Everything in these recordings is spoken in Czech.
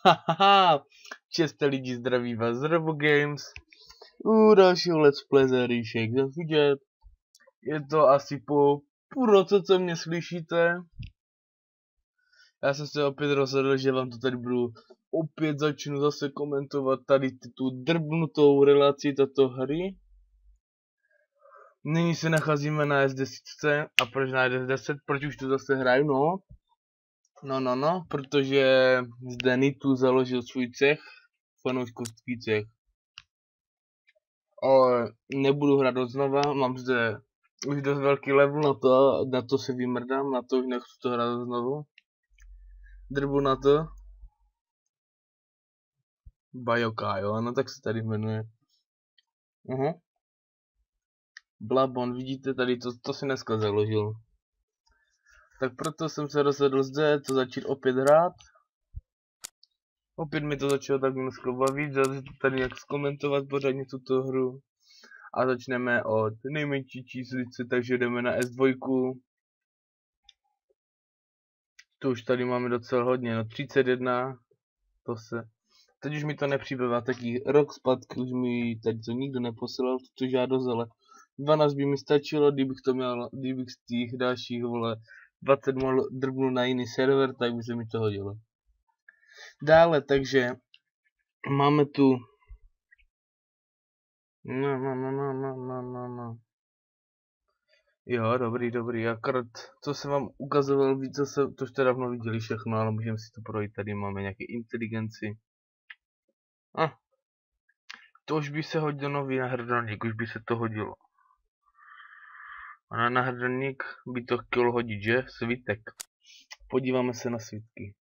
Hahaha, česte lidi, zdraví vás z Robo Games. U dalšího Let's Play z hry Shake the Fidget. Je to asi po půl roce, co mě slyšíte. Já jsem se opět rozhodl, že vám to tady budu opět začnu zase komentovat tady tu drbnutou relaci této hry. Nyní se nacházíme na S10. A proč na S10? Proč už to zase hraju? No, protože zde Nitu založil svůj cech, fanouškovský cech. Ale nebudu hrát znova, mám zde už dost velký level na to se vymrdám, na to už nechci to hrát znovu. Drbu na to. Bajoka, jo, no tak se tady jmenuje. Blabon, vidíte tady, to si dneska založil. Tak proto jsem se rozhodl zde to začít opět hrát. Opět mi to začalo tak dneska bavit, zase tady jak zkomentovat pořádně tuto hru. A začneme od nejmenší číslice, takže jdeme na S2. To už tady máme docela hodně, no 31. To se... Teď už mi to nepřibývá, taky rok zpátky už mi tady to nikdo neposlal, tuto žádost, ale 12 by mi stačilo, kdybych z těch dalších, vole, 20 mohl drbnul na jiný server, tak by se mi to hodilo. Dále, takže máme tu... No. Jo, dobrý, akorát, co jsem vám ukazoval, to jste dávno viděli všechno, ale můžeme si to projít, tady máme nějaké inteligenci. To už by se hodil nový náhrdelník, už by se to hodilo. A na náhrdelník by to chtělo hodit, že? Svitek. Podíváme se na svitky.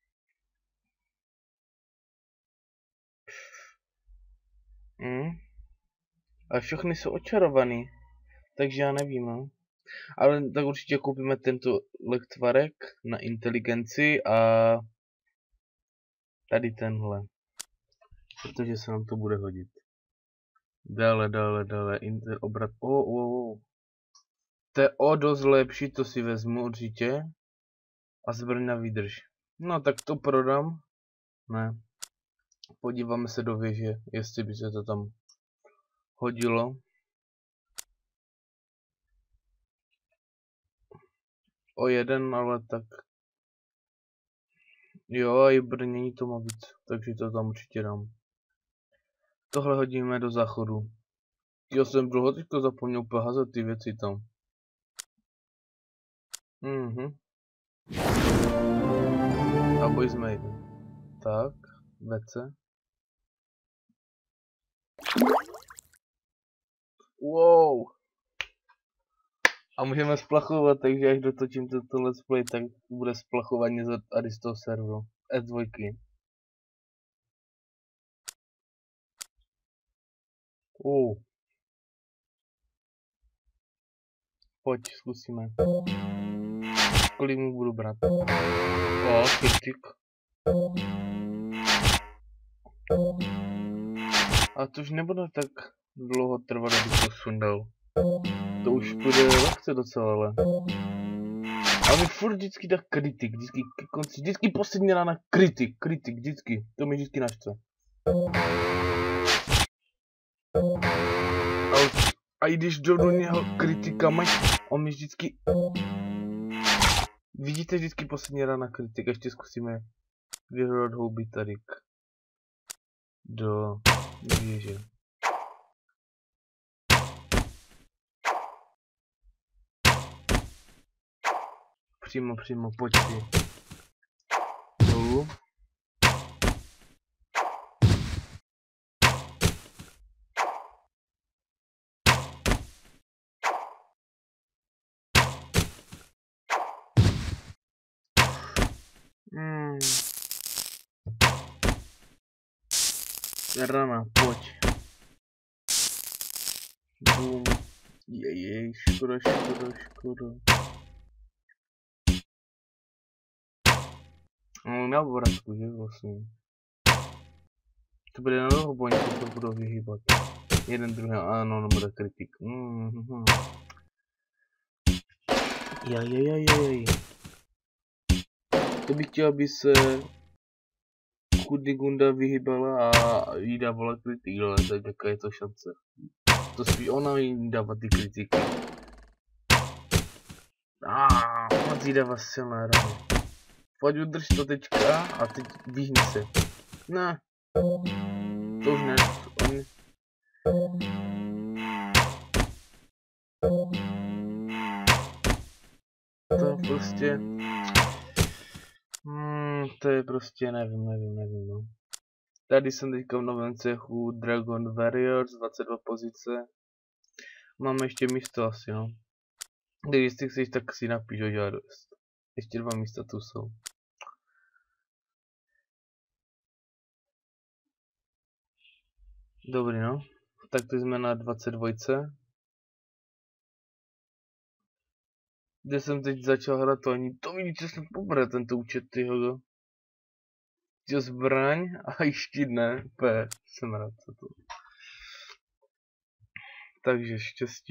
A všechny jsou očarovaný. Takže já nevím, no. Ale tak určitě koupíme tento lektvarek na inteligenci a tady tenhle. Protože se nám to bude hodit. Dále, obrat. To je o dost lepší, to si vezmu určitě. A zbraň na výdrž. No tak to prodám. Ne. Podíváme se do věže, jestli by se to tam hodilo. O jeden, ale tak. Jo, i brnění to má víc, takže to tam určitě dám. Tohle hodíme do záchodu. Já jsem dlouho teďko zapomněl poházet ty věci tam. A boj jsme jeden. Tak, WC. Wow. A můžeme splachovat, takže až dotočím toto let's play, tak bude splachování z Aristo serveru. S2. Pojď, zkusíme. Kolik mu budu brát? Kritik. A to už nebude tak dlouho trvat, abych to sundal. To už bude lehce docela, ale... A mi furt vždycky dá kritik, vždycky poslední rána kritik, vždycky. To mi vždycky naštve. A i když jdu do něho kritikama, on mi vždycky... Vidíte vždycky poslední rána kritik, ještě zkusíme vyhrát houby tadyk. Do věže. Přímo, pojď si. Dolů. Rana, pojď. Bum. Jej, škoda. Na obrazku, že vlastně. To bude na dlouho, bo oni to budou vyhýbat. Jeden druhý, ano, no bude kritik. Jaj. To bych chtěl, aby se Kudegunda vyhybala a jí dávala kritiky, ale tak jaká je to šance. To spíš ona jí dává ty kritiky. Moc jí dává silné rány. Pojď udrž to teďka a teď vyhni se. Ne. To už ne. To prostě... to je prostě nevím, no. Tady jsem teďka v novém cechu Dragon Warriors, 22 pozice. Máme ještě místo asi, no. Když ty chceš, tak si napíš o žádost. Ještě 2 místa tu jsou. Dobrý, no. Tak to jsme na 22. Kde jsem teď začal hrát, to ani to vidíte, že jsem pobere tento účet, tyho. Jo, zbraň a ještě ne, jsem rád za to. Takže štěstí.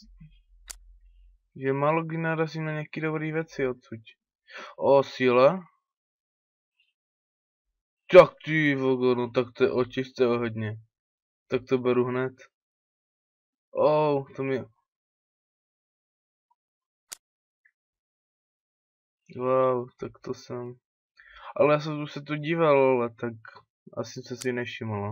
Že málo kdy narazím na nějaký dobrý věci odsud. O, síla. Tak ty vogo, no tak to je očisté hodně. Tak to beru hned. To mi... Wow, tak to jsem... Ale já jsem se tu díval, ale tak... Asi se si nevšiml, no.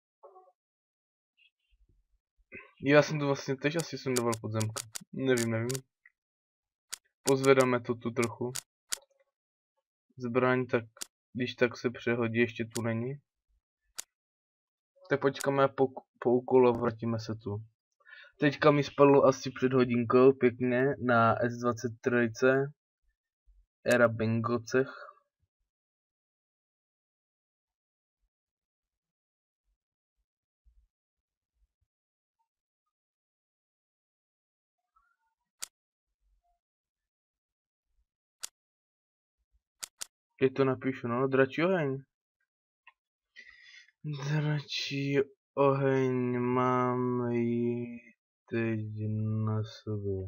Já jsem to vlastně teď asi jsem dával podzemka. Nevím. Pozvedáme to tu trochu. Zbraň, tak když tak se přehodí, ještě tu není. Tak počkáme po úkolu a vrátíme se tu. Teďka mi spadlo asi před hodinkou pěkně na S23 Era Bingocech. Je to napíšu, no, dračí oheň. Dračí oheň, mám ji teď na sobě.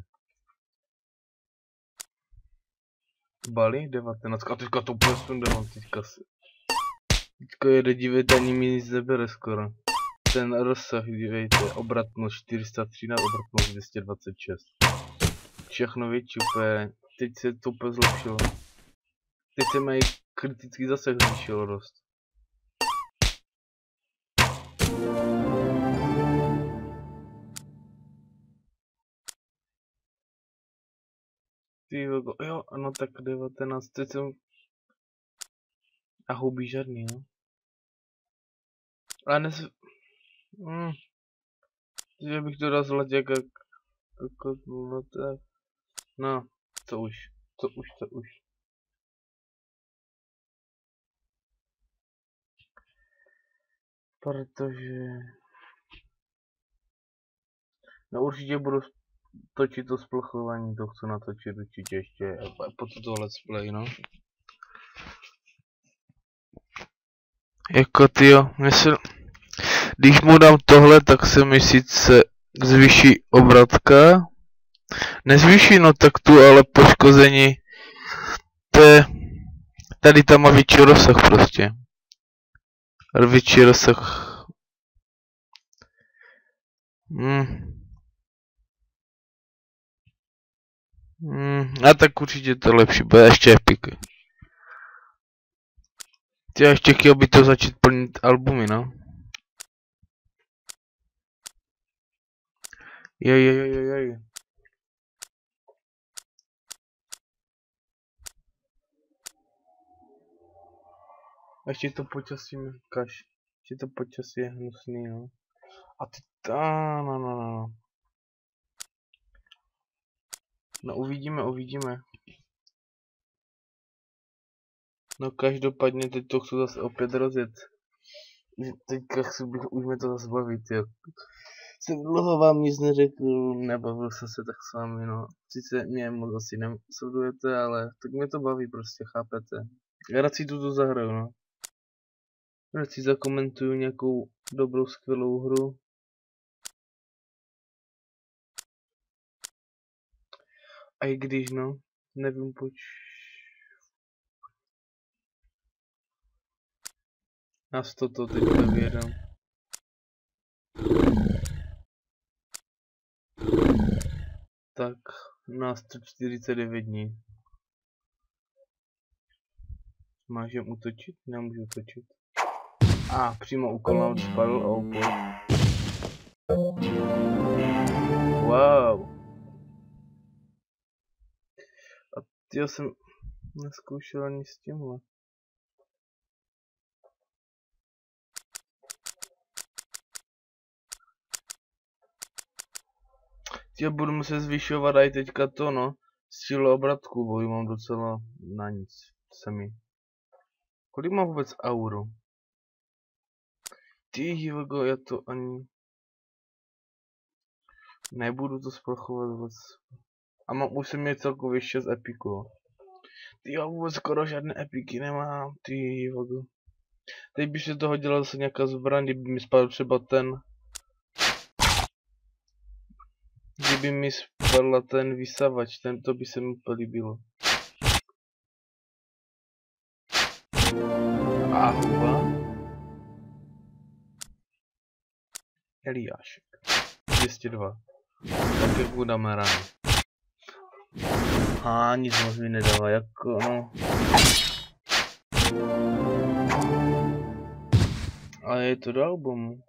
Bali 19, a teďka to úplně sundávám, teďka jede, dívejte, ani mi nic nebere skoro. Ten rozsah, dívejte, obratnost 413, obratnost 226. Všechno větší úplně, teď se to úplně zlepšilo. Teď se mají kritický zasah zvýšil dost. Jo, ano, tak 19, teď jsem... A hubí žádný, no. Ale nes... že bych to dal zlat jak... No, tak... No, to už. Protože... No určitě budu točit to splochování, to chci natočit určitě ještě po toto let's play, no. Jako tyjo, když mu dám tohle, tak se mi sice zvýší obratka. Nezvýší, no tak tu, ale poškození. To je... Tady tam má větší rozsah prostě. Větší rozsah. A tak určitě to lepší, bude ještě epic. Já ještě chtěl by to začít plnit albumy, no. Jej. Ještě to počasí mi kaš. Ještě to počasí je hnusný, no. A ty no. No uvidíme. No každopádně teď to chci zase opět rozjet. Teďka už mě to zase bavit, jo. Jsem dlouho vám nic neřekl, nebavil jsem se tak s vámi, no. Sice mě moc asi nesledujete, ale tak mě to baví prostě, chápete. Já rád si tuto zahraju, no. Rád si zakomentuju nějakou dobrou, skvělou hru. A i když, no, nevím proč. Na 100 to teďka vyjedám. Tak, na 149 dní. Máš jen útočit? Nemůžu útočit. Přímo úkol spadl a opor. Wow. A tyjo, jsem neskoušel ani s tímhle. Tyjo, budu muset zvyšovat i teďka to, no. Sílu obratku, bo ji mám docela na nic. Semi. Kolik mám vůbec auru? Ty jivogo, já to ani... Nebudu to sprachovat vůbec. A už jsem měl celkově 6 epiků. Ty já vůbec skoro žádné epiky nemám, ty jivogo. Teď by se to hodila zase nějaká zbraň, kdyby mi spadl třeba ten... Kdyby mi spadla ten vysavač, to by se mi úplně líbilo. Huba. Eliášek. 202. Tak jak budeme rádi. Nic moc mi nedává, jako no. Ale je to do albumu.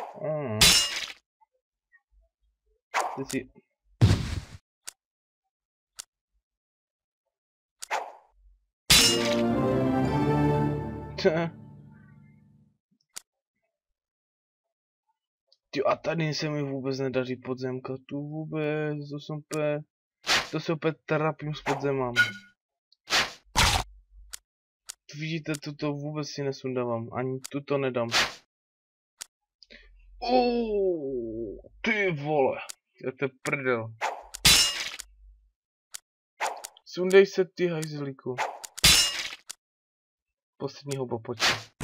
Ty si... Ty a tady se mi vůbec nedaří podzemka, tu vůbec, to se opět trapím s podzemem. Vidíte, tuto vůbec si nesundávám, ani tuto nedám. Ty vole, to je prdel. Sundej se, ty hajzlíku. Poslední houba, pojď.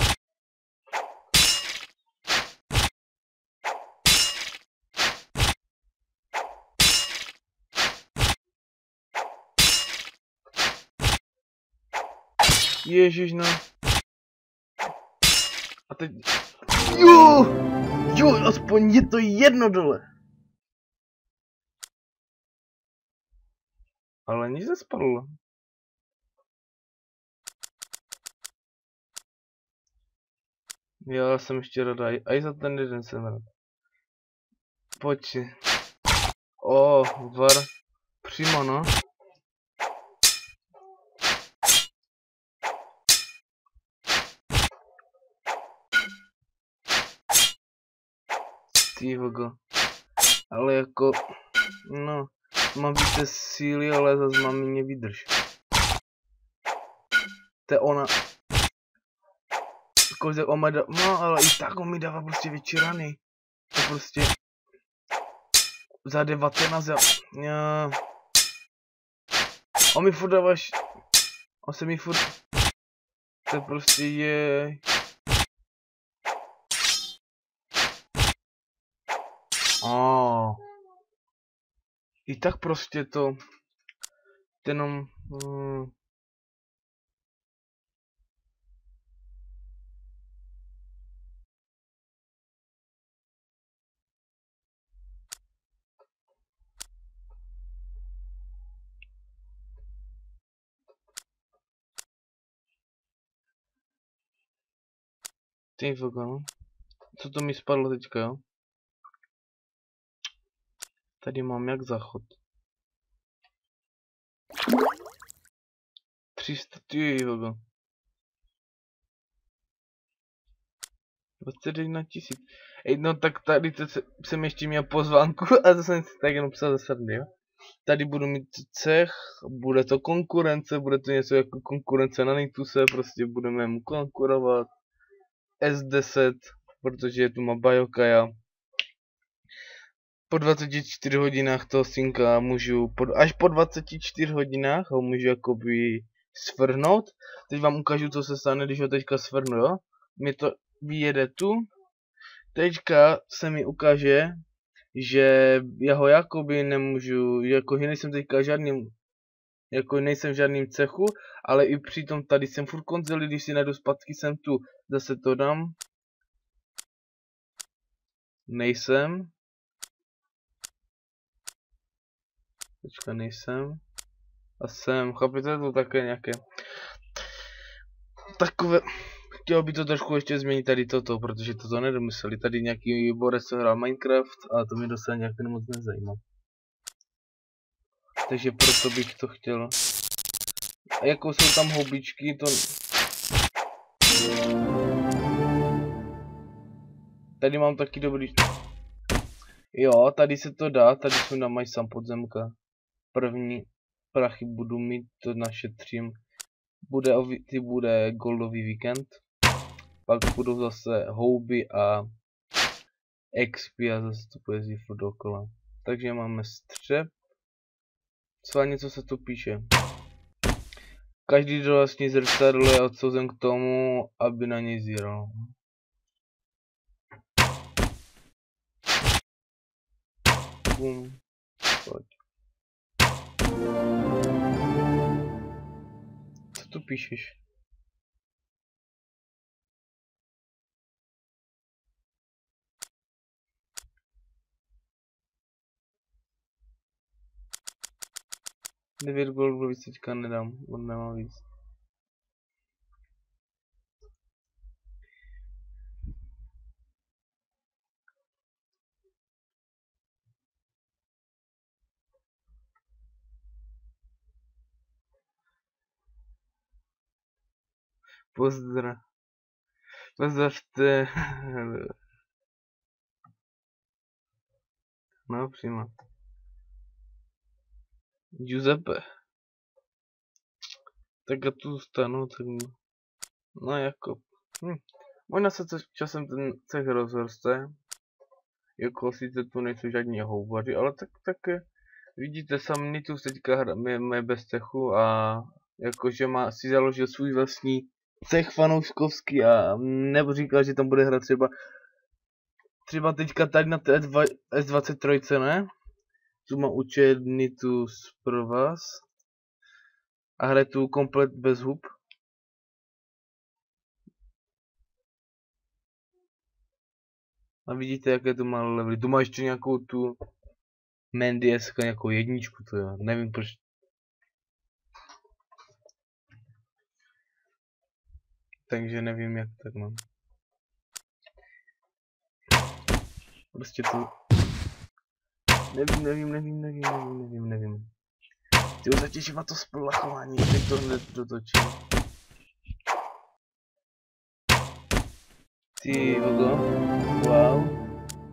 Ježiš, no. A teď... Jo, aspoň je to jedno dole. Ale nic nespadlo. Já jsem ještě rád, i za ten jeden jsem rád. Pojď si. Var. Přímo, no. Ty vogo. Ale jako... No. Mám více síly, ale zase mám mě vydrž. To je ona. Kouzek on dá... No, ale i tak on mi dává prostě větší rany. To prostě... Za 19 já... On mi furt dáváš... On se mi furt... To prostě je... I tak prostě to... Jenom... Ty vogo. Co to mi spadlo teďka, jo? Tady mám jak záchod. 300, ty vogo. 21 000. No tak tady jsem ještě měl pozvánku a to jsem si tak jenom psal ze srdy, jo? Tady budu mít cech, bude to konkurence, bude to něco jako konkurence na Nituse, prostě budeme mu konkurovat. S10, protože tu má Bajokaja. Po 24 hodinách toho synka můžu, až po 24 hodinách ho můžu jakoby svrhnout. Teď vám ukážu, co se stane, když ho teďka svrhnu, jo. Mě to vyjede tu. Teďka se mi ukáže, že já ho jakoby nemůžu, jako že nejsem teďka žádný, Jako nejsem v žádném cechu, ale i přitom tady jsem furt konzoli, když si najdu zpátky jsem tu. Zase to dám. Nejsem. Počka, nejsem. A jsem, chápete, to také nějaké. Takové. Chtěl by to trošku ještě změnit tady toto, protože toto nedomysleli. Tady nějaký borec, co hrál Minecraft a to mi dostane nějak moc nezajímá. Takže proto bych to chtěl. A jako jsou tam houbičky, to... Tady mám taky dobrý... Jo, tady se to dá, tady jsou na mají sám podzemka. První prachy budu mít, to našetřím. Bude goldový víkend. Pak budou zase houby a XP a zase to pojezdí furt dokola. Takže máme střep. Co něco se tu píše. Každý, kdo vlastně zrcadlo, je odsouzen k tomu, aby na něj zíral. Bum. Pojď. Co tu píšeš? Devět goldů víc teďka nedám, on nemá víc. Pozdravte. No, přímo. Giuseppe. Tak já tu stanu, tak... No jako... Možná se časem ten cech rozroste. Jako sice tu nejsou žádní houbaři, ale tak vidíte, sami tu teďka hrajeme bez cechu a jakože si založil svůj vlastní cech fanouškovský a nebo říkal, že tam bude hrát třeba teďka tady na té S23, ne? Tu má učebny tu pro vás a hraje tu komplet bez hub. A vidíte, jaké tu má levely. Tu má ještě nějakou tu Mendiesku, nějakou jedničku, to jo. Nevím proč. Takže nevím, jak tak mám. Prostě tu... Nevím. Tyjo, zatěžím na to splachování, teď to hned dotočím. Ty vogo, wow.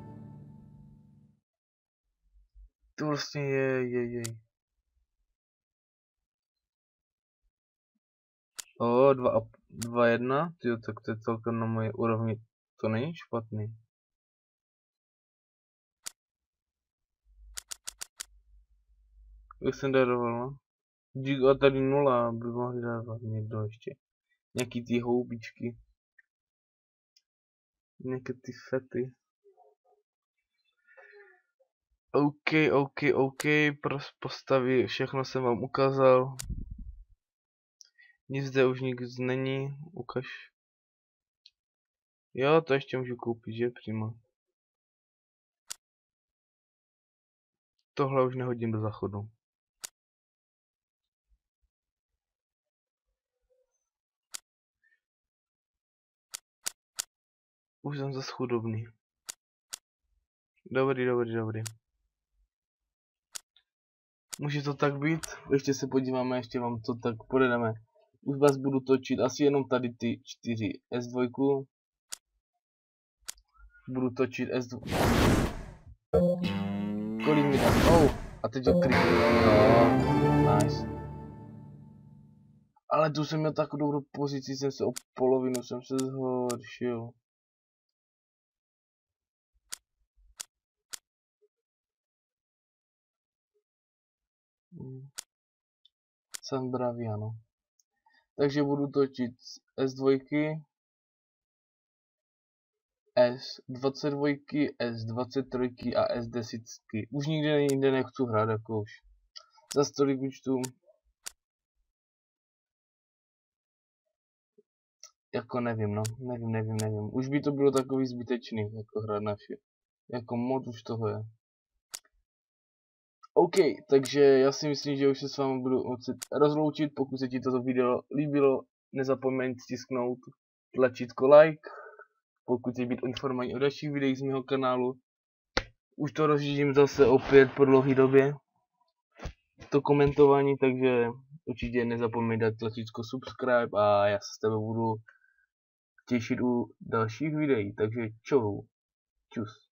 To vlastně je. O, 2-1, tyjo, tak to je celkem na moje úrovni, to není špatný. Jak jsem daroval, no? A tady 0 by mohli dávat někdo ještě. Nějaký ty houbičky. Nějaké ty fety. OK, postavy, všechno jsem vám ukázal. Nic zde už nic není, ukaž. Jo, to ještě můžu koupit, že přímo. Tohle už nehodím do záchodu. Už jsem zase chudobný. Dobrý. Může to tak být? Ještě se podíváme, ještě vám to tak pojedeme. Už vás budu točit asi jenom tady ty 4 S2. Budu točit S2. Kolik mi dá? Oh, a teď ho kliknu. No, nice. Ale tu jsem měl takovou dobrou pozici, jsem se o polovinu jsem se zhoršil. Jsem bravý, ano. Takže budu točit S2, S22, S23 a S10. Už nikdy jinde nechci hrát, jako už. Za tolik účtů. jako nevím, no, nevím. Už by to bylo takový zbytečný, jako hrát na vše. Jako moc už toho je. OK, takže já si myslím, že už se s vámi budu moci rozloučit. Pokud se ti toto video líbilo, nezapomeň stisknout tlačítko like. Pokud chceš být informovaný o dalších videích z mého kanálu. Už to rozjíždím zase opět po dlouhé době. To komentování, takže určitě nezapomeň dát tlačítko subscribe a já se s tebe budu těšit u dalších videí. Takže čau, čus.